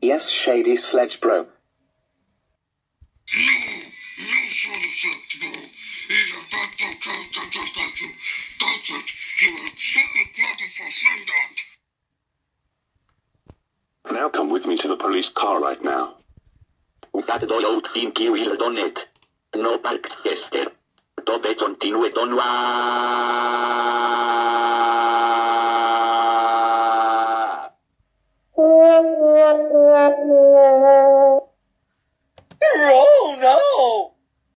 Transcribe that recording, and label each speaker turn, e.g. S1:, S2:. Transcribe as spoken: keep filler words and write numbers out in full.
S1: Yes, Shady Sledge bro.
S2: No, no sort of acceptable. He's a bad boy character just like you. That's it. You will certainly bloody for saying that.
S3: Now come with me to the police car right now.
S4: That do you think you will done it? No parked, Esther. Tobe continue, don't